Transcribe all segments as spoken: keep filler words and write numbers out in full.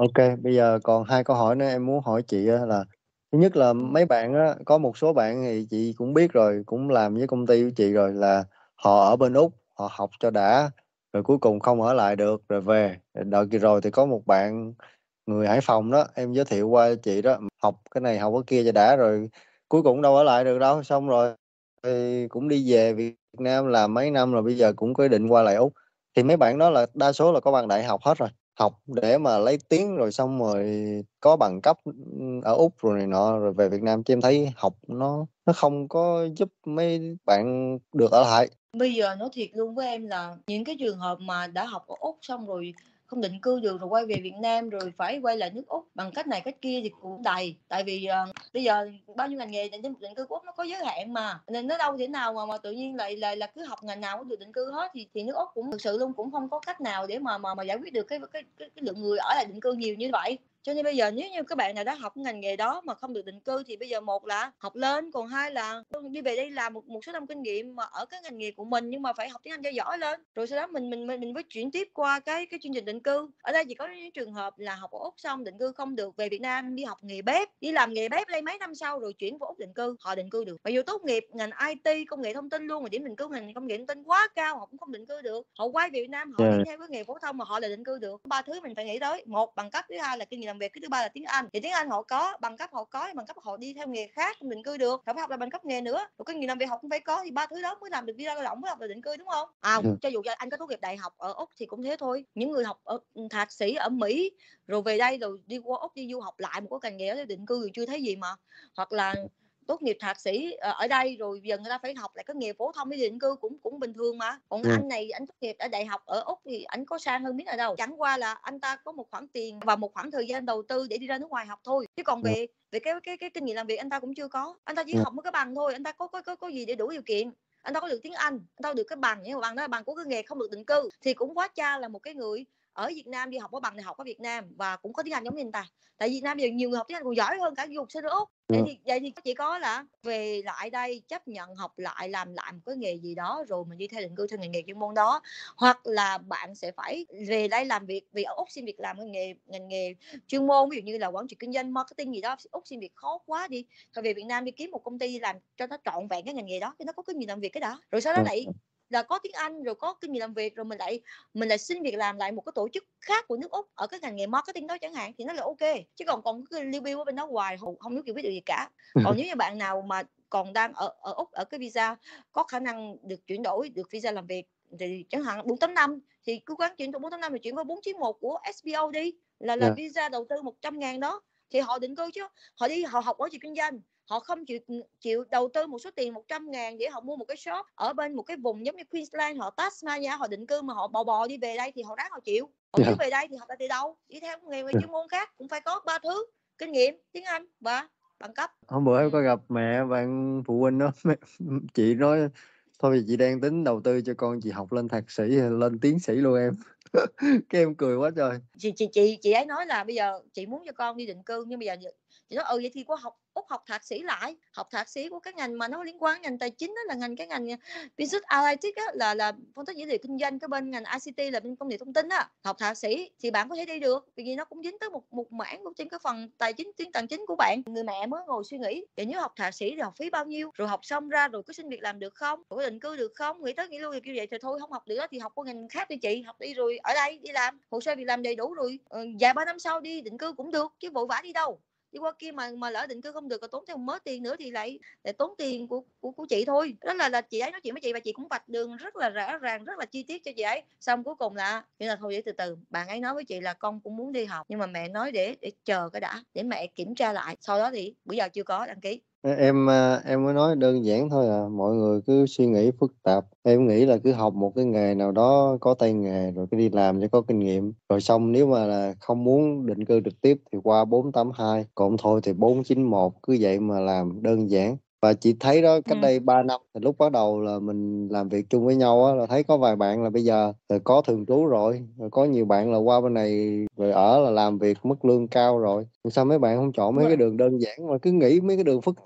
Ok, bây giờ còn hai câu hỏi nữa em muốn hỏi chị á, là thứ nhất là Ừ. mấy bạn á, có một số bạn thì chị cũng biết rồi, cũng làm với công ty của chị rồi, là họ ở bên Úc, họ học cho đã, rồi cuối cùng không ở lại được rồi về. Đợt kỳ rồi thì có một bạn người Hải Phòng đó, em giới thiệu qua cho chị đó, học cái này học cái kia cho đã, rồi cuối cùng đâu ở lại được đâu, xong rồi thì cũng đi về Việt Nam làm mấy năm rồi, bây giờ cũng có ý định qua lại Úc. Thì mấy bạn đó là đa số là có bằng đại học hết rồi, học để mà lấy tiếng rồi xong rồi có bằng cấp ở Úc rồi này nọ rồi về Việt Nam, chứ em thấy học nó nó không có giúp mấy bạn được ở lại. Bây giờ nói thiệt luôn với em là những cái trường hợp mà đã học ở Úc xong rồi không định cư được rồi quay về Việt Nam rồi phải quay lại nước Úc bằng cách này cách kia thì cũng đầy. Tại vì uh, bây giờ bao nhiêu ngành nghề định định cư của Úc nó có giới hạn mà, nên nó đâu thể nào mà mà tự nhiên lại lại là cứ học ngành nào cũng được định cư hết, thì thì nước Úc cũng thực sự luôn cũng không có cách nào để mà mà mà giải quyết được cái cái cái, cái lượng người ở lại định cư nhiều như vậy. Cho nên bây giờ nếu như các bạn nào đã học ngành nghề đó mà không được định cư thì bây giờ một là học lên, còn hai là đi về đây làm một, một số năm kinh nghiệm mà ở cái ngành nghề của mình, nhưng mà phải học tiếng Anh cho giỏi lên, rồi sau đó mình mình mình mình mới chuyển tiếp qua cái cái chương trình định cư. Ở đây chỉ có những trường hợp là học ở Úc xong định cư không được, về Việt Nam đi học nghề bếp, đi làm nghề bếp đây mấy năm sau rồi chuyển vào Úc định cư, họ định cư được. Mặc dù tốt nghiệp ngành i tê công nghệ thông tin luôn mà điểm định cư ngành công nghệ thông tin quá cao, họ cũng không định cư được. Họ quay về Việt Nam họ đi Yeah. theo cái nghề phổ thông mà họ là định cư được. Ba thứ mình phải nghĩ tới: một, bằng cấp; thứ hai là kinh nghiệm làm việc; cái thứ ba là tiếng Anh. Thì tiếng Anh họ có, bằng cấp họ có, bằng cấp họ đi theo nghề khác không định cư được, họ phải học là bằng cấp nghề nữa, rồi kinh nghiệm làm việc họ cũng phải có, thì ba thứ đó mới làm được visa lao động, mới học là định cư, đúng không? À, cho dù cho anh có tốt nghiệp đại học ở Úc thì cũng thế thôi. Những người học ở, thạc sĩ ở Mỹ rồi về đây rồi đi qua Úc đi du học lại một cái ngành nghề đó định cư thì chưa thấy gì mà. Hoặc là tốt nghiệp thạc sĩ ở đây rồi giờ người ta phải học lại cái nghề phổ thông để định cư cũng cũng bình thường mà. Còn Yeah. anh này anh tốt nghiệp ở đại học ở Úc thì anh có sang hơn biết ở đâu, chẳng qua là anh ta có một khoản tiền và một khoảng thời gian đầu tư để đi ra nước ngoài học thôi, chứ còn về về cái cái cái kinh nghiệm làm việc anh ta cũng chưa có. Anh ta chỉ Yeah. học một cái bằng thôi, anh ta có có có, có gì để đủ điều kiện. Anh ta có được tiếng Anh, anh ta được cái bằng, nhưng mà bằng đó là bằng của cái nghề không được định cư, thì cũng quá cha là một cái người ở Việt Nam đi học có bằng đại học ở Việt Nam và cũng có tiếng Anh giống như anh ta. Tại Việt Nam bây giờ nhiều người học tiếng Anh còn giỏi hơn cả du học sinh ở Úc. Vậy thì vậy thì chỉ có là về lại đây chấp nhận học lại, làm lại một cái nghề gì đó rồi mình đi theo định cư theo ngành nghề chuyên môn đó, hoặc là bạn sẽ phải về đây làm việc, vì ở Úc xin việc làm cái nghề ngành nghề chuyên môn, ví dụ như là quản trị kinh doanh, marketing gì đó. Úc xin việc khó quá đi, thôi về Việt Nam đi kiếm một công ty làm cho nó trọn vẹn cái ngành nghề đó, cho nó có kinh nghiệm làm việc cái đã, rồi sau đó lại là có tiếng Anh rồi có kinh nghiệm làm việc, rồi mình lại mình lại xin việc làm lại một cái tổ chức khác của nước Úc ở cái ngành nghề marketing đó chẳng hạn, thì nó là ok. Chứ còn còn cái lưu biêu ở bên đó hoài không, không biết biết được gì cả. Còn nếu như bạn nào mà còn đang ở ở Úc ở cái visa có khả năng được chuyển đổi được visa làm việc thì chẳng hạn bốn tám năm thì cứ quán chuyển từ bốn tám năm thì chuyển qua bốn chín một của ét pê o đi, là là Yeah. visa đầu tư một trăm ngàn đó, thì họ định cư. Chứ họ đi họ học quản trị kinh doanh, họ không chịu chịu đầu tư một số tiền một trăm ngàn để họ mua một cái shop ở bên một cái vùng giống như Queensland, họ Tasmania, họ định cư mà họ bò bò đi về đây thì họ ráng họ chịu. Còn nếu về đây thì họ phải từ đâu đi theo nghề nghề chuyên môn khác, cũng phải có ba thứ: kinh nghiệm, tiếng Anh và bằng cấp. Hôm bữa Ừ. em có gặp mẹ bạn phụ huynh đó, chị nói thôi thì chị đang tính đầu tư cho con chị học lên thạc sĩ hay lên tiến sĩ luôn em. Cái em cười quá trời. chị chị chị chị ấy nói là bây giờ chị muốn cho con đi định cư, nhưng bây giờ chị nói ừ vậy thì có học Úc học thạc sĩ lại, học thạc sĩ của cái ngành mà nó liên quan ngành tài chính đó, là ngành cái ngành business analytics á, là là phân tích dữ liệu kinh doanh, cái bên ngành i xê tê là bên công nghệ thông tin á. Học thạc sĩ thì bạn có thể đi được, vì nó cũng dính tới một một mảng trên cái phần tài chính, tuyến tài chính của bạn. Người mẹ mới ngồi suy nghĩ, vậy nếu học thạc sĩ thì học phí bao nhiêu, rồi học xong ra rồi có xin việc làm được không, rồi có định cư được không, nghĩ tới nghĩ lui kiểu vậy thì thôi không học được đó thì học qua ngành khác đi chị, học đi rồi ở đây đi làm, hồ sơ việc làm đầy đủ rồi ừ, vài ba năm sau đi định cư cũng được, chứ vội vã đi đâu. Đi qua kia mà mà lỡ định cư không được, còn tốn thêm một mớ tiền nữa thì lại lại tốn tiền của của, của chị thôi. Đó là là chị ấy nói chuyện với chị và chị cũng vạch đường rất là rõ ràng, rất là chi tiết cho chị ấy. Xong cuối cùng là như là thôi để từ từ, bạn ấy nói với chị là con cũng muốn đi học, nhưng mà mẹ nói để để chờ cái đã, để mẹ kiểm tra lại, sau đó thì bữa giờ chưa có đăng ký. Em à, em mới nói đơn giản thôi à, mọi người cứ suy nghĩ phức tạp. Em nghĩ là cứ học một cái nghề nào đó có tay nghề rồi cứ đi làm cho có kinh nghiệm, rồi xong nếu mà là không muốn định cư trực tiếp thì qua bốn tám hai, còn thôi thì bốn chín một, cứ vậy mà làm đơn giản. Và chị thấy đó, cách Ừ. đây ba năm thì lúc bắt đầu là mình làm việc chung với nhau á, là thấy có vài bạn là bây giờ rồi có thường trú rồi, rồi có nhiều bạn là qua bên này rồi ở là làm việc mức lương cao rồi. Sao mấy bạn không chọn mấy cái đường đơn giản mà cứ nghĩ mấy cái đường phức tạp?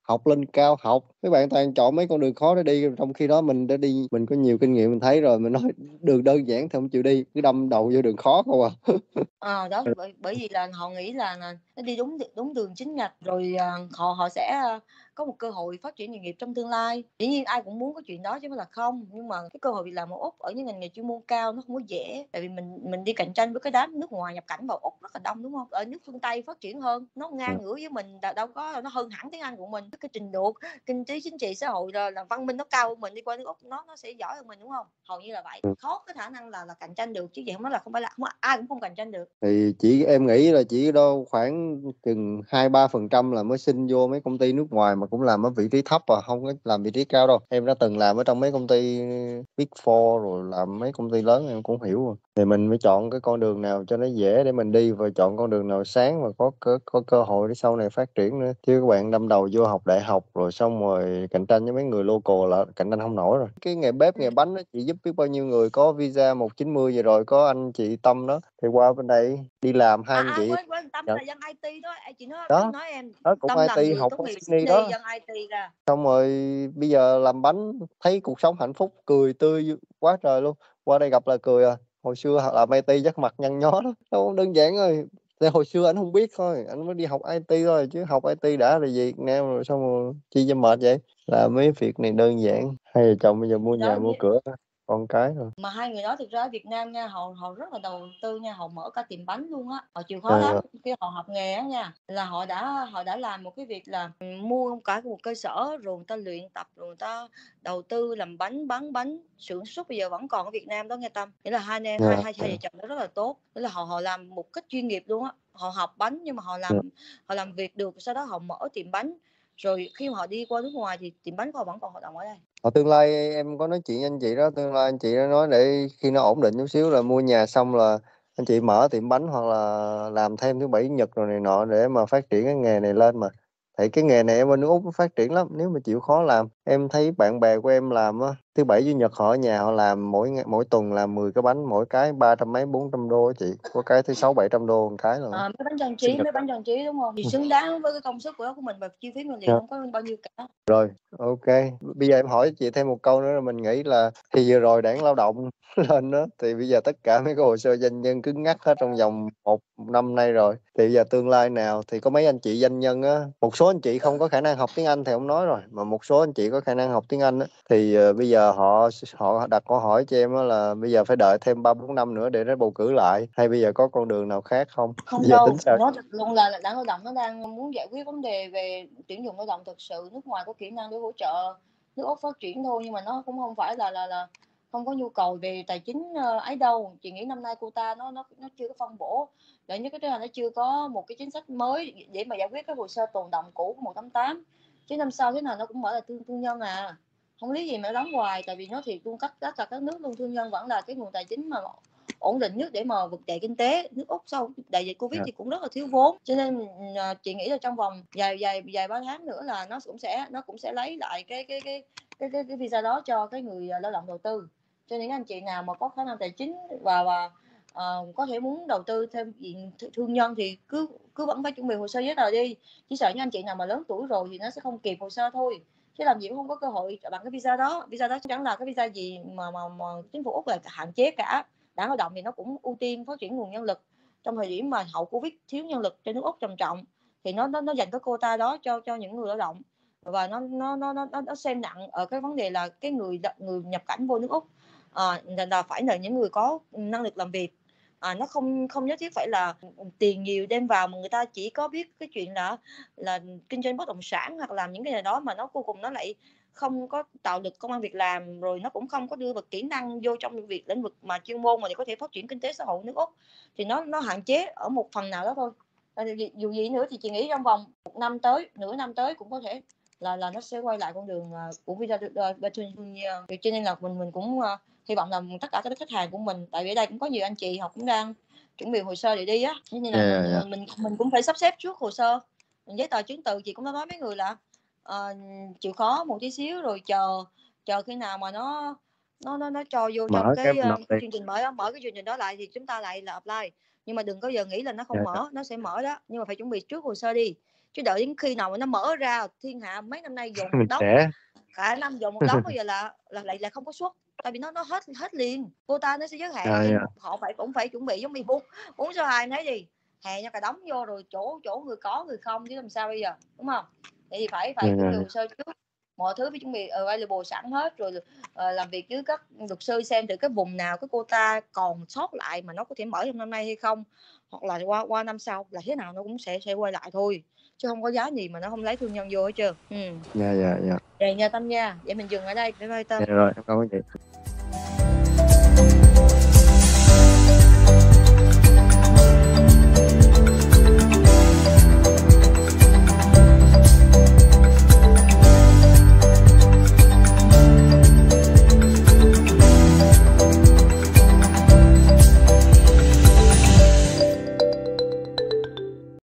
học lên cao học. Mấy bạn toàn chọn mấy con đường khó để đi, trong khi đó mình đã đi, mình có nhiều kinh nghiệm mình thấy rồi, mình nói đường đơn giản thì không chịu đi, cứ đâm đầu vô đường khó không à. Ờ, đó, bởi bởi vì là họ nghĩ là là nó đi đúng đúng đường chính ngạch rồi, à, họ họ sẽ, a, có một cơ hội phát triển nghề nghiệp trong tương lai. Dĩ nhiên ai cũng muốn có chuyện đó chứ không phải là không, nhưng mà cái cơ hội việc làm ở Úc ở những ngành nghề chuyên môn cao nó không có dễ, tại vì mình mình đi cạnh tranh với cái đám nước ngoài nhập cảnh vào Úc rất là đông, đúng không? Ở nước phương Tây phát triển hơn, nó Dạ. ngang ngửa với mình, đ đâu có nó hơn hẳn tiếng Anh của mình. Cái trình độ kinh tế, chính trị, xã hội rồi là văn minh nó cao hơn mình, đi qua nước Úc nó nó sẽ giỏi hơn mình, đúng không? Hầu như là vậy, Ừm. khó có khả năng là là cạnh tranh được chứ vậy hông nói là không phải là không ai cũng không cạnh tranh được. Thì chỉ em nghĩ là chỉ đâu khoảng chừng hai ba phần trăm là mới xin vô mấy công ty nước ngoài mà cũng làm ở vị trí thấp à, không có làm vị trí cao đâu. Em đã từng làm ở trong mấy công ty Big Four rồi làm mấy công ty lớn em cũng hiểu rồi. Thì mình mới chọn cái con đường nào cho nó dễ để mình đi, và chọn con đường nào sáng và có có, có cơ hội để sau này phát triển nữa. Chứ các bạn đâm đầu vô học đại học rồi xong rồi cạnh tranh với mấy người local là cạnh tranh không nổi rồi. Cái nghề bếp nghề bánh đó chỉ giúp biết bao nhiêu người có visa một chín mươi vậy rồi, có anh chị Tâm đó thì qua bên đây đi làm, hai À, anh à, chị quên, quên, Tâm nhận. là dân i tê đó, ê, chị nói chị Đó, nói em, đó cũng Tâm là i tê người học tốt ở nghiệp Sydney Sydney, đó. dân i tê ra. Xong rồi bây giờ làm bánh, thấy cuộc sống hạnh phúc, cười tươi quá trời luôn. Qua đây gặp là cười à. Hồi xưa làm i tê chắc mặt nhăn nhó lắm. Đâu đơn giản thôi. Thì hồi xưa anh không biết thôi, anh mới đi học i tê thôi, chứ học i tê đã là gì Việt Nam rồi xong rồi chi cho mệt vậy. Làm mấy việc này đơn giản. Hai vợ chồng bây giờ mua Thì nhà đó, mua cửa con cái rồi. mà hai người đó thực ra ở Việt Nam nha, họ họ rất là đầu tư nha, họ mở cả tiệm bánh luôn á, họ chịu khó lắm. À, Khi họ học nghề á nha, là họ đã họ đã làm một cái việc là mua cả một cơ sở rồi người ta luyện tập, rồi người ta đầu tư làm bánh, bán bánh, sản xuất bây giờ vẫn còn ở Việt Nam đó nghe Tâm. Nghĩa là hai anh em hai yeah, hai hai vợ yeah, chồng đó rất là tốt, nghĩa là họ họ làm một cách chuyên nghiệp luôn á. Họ học bánh nhưng mà họ yeah. làm họ làm việc được, sau đó họ mở tiệm bánh. Rồi khi mà họ đi qua nước ngoài thì tiệm bánh của họ vẫn còn hoạt động ở đây. Ở tương lai em có nói chuyện với anh chị đó, tương lai anh chị đó nói để khi nó ổn định chút xíu là mua nhà xong là anh chị mở tiệm bánh hoặc là làm thêm thứ bảy chủ nhật rồi này nọ để mà phát triển cái nghề này lên mà. Thì cái nghề này em bên nước Úc nó phát triển lắm nếu mà chịu khó làm. Em thấy bạn bè của em làm á, thứ bảy chủ nhật họ ở nhà họ làm mỗi ngày, mỗi tuần làm mười cái bánh, mỗi cái ba trăm mấy bốn trăm đô á chị. Có cái tới sáu bảy trăm đô một cái rồi. Ờ, mấy bánh trang Sinh trí, nhật mấy đó. bánh trang trí, đúng hông? Thì xứng đáng với cái công sức của đó của mình và chi phí nguyên liệu Ừ. hông có bao nhiêu cả. Rồi, ok. Bây giờ em hỏi chị thêm một câu nữa là mình nghĩ là thì vừa rồi đảng lao động lên đó thì bây giờ tất cả mấy cái hồ sơ doanh nhân cứng nhắc hết trong vòng một năm nay rồi. Thì bây giờ tương lai nào thì có mấy anh chị doanh nhân á, một số anh chị không có khả năng học tiếng Anh thì không nói rồi, mà một số anh chị có khả năng học tiếng Anh á thì uh, bây giờ họ họ đặt câu hỏi cho em á là bây giờ phải đợi thêm ba bốn năm nữa để nó bầu cử lại, hay bây giờ có con đường nào khác không? Không Bây giờ tính đâu, sao? nói thật luôn là là Đảng Lao động nó đang muốn giải quyết vấn đề về tuyển dụng lao động thực sự nước ngoài có kỹ năng để hỗ trợ nước Úc phát triển thôi, nhưng mà nó cũng hông phải là là là không có nhu cầu về tài chính, ơ, ấy đâu. Chị nghĩ năm nay quota nó nó nó chưa có phân bổ, để nhất cái thứ hai nó chưa có một cái chính sách mới để mà giải quyết cái hồ sơ tồn đọng cũ của một tám tám, chứ năm sau thế nào nó cũng mở là thương thương nhân à, hông lý gì mà nó đóng hoài. Tại vì nói thiệt luôn, tất tất cả các nước luôn, thương nhân vẫn là cái nguồn tài chính mà ổn định nhất để mà vực dậy kinh tế. Nước Úc sau đại dịch Covid Dạ. thì cũng rất là thiếu vốn, cho nên, ờ, chị nghĩ là trong vòng vài vài vài ba tháng nữa là nó cũng sẽ nó cũng sẽ lấy lại cái cái cái cái cái cái visa đó cho cái người, ờ, lao động đầu tư. Cho nên anh chị nào mà có khả năng tài chính và và, ờ, có thể muốn đầu tư thêm diện th thương nhân thì cứ cứ vẫn phải chuẩn bị hồ sơ giấy tờ đi, chỉ sợ những anh chị nào mà lớn tuổi rồi thì nó sẽ không kịp hồ sơ thôi, chứ làm gì cũng hông có cơ hội bằng cái visa đó. Visa đó chắc chắn là cái visa gì mà mà mà chính phủ Úc là hạn chế cả. Đảng Lao động thì nó cũng ưu tiên phát triển nguồn nhân lực trong thời điểm mà hậu Covid thiếu nhân lực trên nước Úc trầm trọng, thì nó nó nó dành cái quota đó cho cho những người lao động, và nó nó nó nó nó xem nặng ở cái vấn đề là cái người người nhập cảnh vô nước Úc, ờ, là là phải là những người có năng lực làm việc. À, nó không không nhất thiết phải là tiền nhiều đem vào mà người ta chỉ có biết cái chuyện là là kinh doanh bất động sản hoặc làm những cái gì đó mà nó cuối cùng nó lại không có tạo được công ăn việc làm, rồi nó cũng không có đưa được kỹ năng vô trong việc lĩnh vực mà chuyên môn mà để có thể phát triển kinh tế xã hội nước Úc, thì nó nó hạn chế ở một phần nào đó thôi. Ờ, dù gì nữa thì chị nghĩ trong vòng một năm tới, nửa năm tới cũng có thể là là nó sẽ quay lại con đường, ờ, của visa uh, Between Year. Vì cho nên là mình mình cũng, ơ, hy vọng là tất cả các khách hàng của mình, tại vì ở đây cũng có nhiều anh chị họ cũng đang chuẩn bị hồ sơ để đi á, cho nên là Yeah, mình yeah. mình mình cũng phải sắp xếp trước hồ sơ, giấy tờ chứng từ. Chị cũng đã nói mấy người là, ờ, chịu khó một tí xíu rồi chờ chờ khi nào mà nó nó nó nó cho vô trong Mở cái cái, mình ơ, nộp tiền. chương trình mới đó, mở cái chương trình đó lại thì chúng ta lại là apply. Nhưng mà đừng có giờ nghĩ là nó Dạ, không dạ. mở, nó sẽ mở đó, nhưng mà phải chuẩn bị trước hồ sơ đi. chứ đợi đến khi nào mà nó mở ra thiên hạ mấy năm nay dồn một Mình đống, sẽ cả năm dồn một đống bây giờ là là lại là không có suất, tại vì nó nó hết hết liền, quota nó sẽ giới hạn à, thì dạ. họ phải cũng phải chuẩn bị giống như bốn bốn số hai thấy gì hè cho cả đống vô rồi chỗ chỗ người có người không chứ làm sao bây giờ, đúng không? Thì phải phải Dạ, chuẩn bị dạ. hồ sơ trước, mọi thứ phải chuẩn bị available sẵn hết rồi, ờ, làm việc với các luật sư xem thử cái vùng nào cái quota còn sót lại mà nó có thể mở trong năm nay hay không, hoặc là qua qua năm sau là thế nào nó cũng sẽ sẽ quay lại thôi, chứ không có giá gì mà nó không lấy thương nhân vô hết trơn. Ừ. Dạ, dạ, dạ. Vậy nha Tâm nha, vậy mình dừng ở đây, bye bye Tâm. Dạ rồi, em cảm ơn chị.